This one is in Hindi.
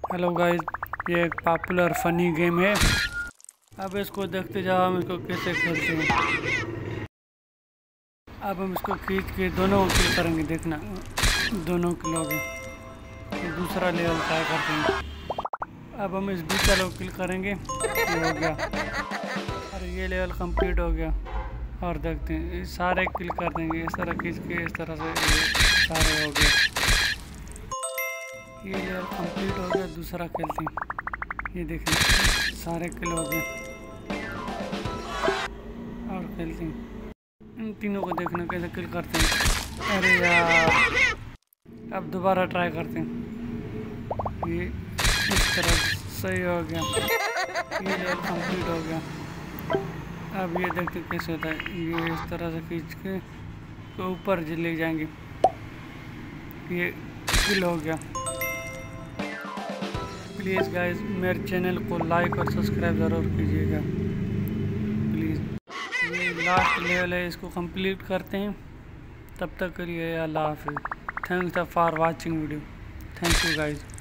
हेलो गाइस, ये एक पॉपुलर फनी गेम है। अब इसको देखते जाओ हम इसको कैसे खेलते हैं। अब हम इसको खींच के दोनों किल करेंगे, देखना दोनों किल हो गए। तो दूसरा लेवल ट्राई करते हैं। अब हम इस बीच वाले को किल करेंगे, ये हो गया। अरे ये लेवल कंप्लीट हो गया। और देखते हैं ये सारे किल कर देंगे, इस तरह खींच के, इस तरह से ये सारे हो गए। ये लेवल कंप्लीट हो गया। दूसरा खेलते हैं, ये देखें सारे किल हो गए। और खेलते हैं, इन तीनों को देखना कैसे किल करते हैं। अरे यार, अब दोबारा ट्राई करते हैं। ये इस तरह सही हो गया। ये लेवल कंप्लीट हो गया। अब ये देखते कैसे होता है। ये इस तरह से खींच के तो ऊपर ले जाएंगे। ये किल हो गया। प्लीज़ गाइस मेरे चैनल को लाइक और सब्सक्राइब ज़रूर कीजिएगा प्लीज़। ये लास्ट लेवल है, इसको कंप्लीट करते हैं। तब तक के लिए अल्लाह हाफिज़। Thanks for watching video. Thank you guys.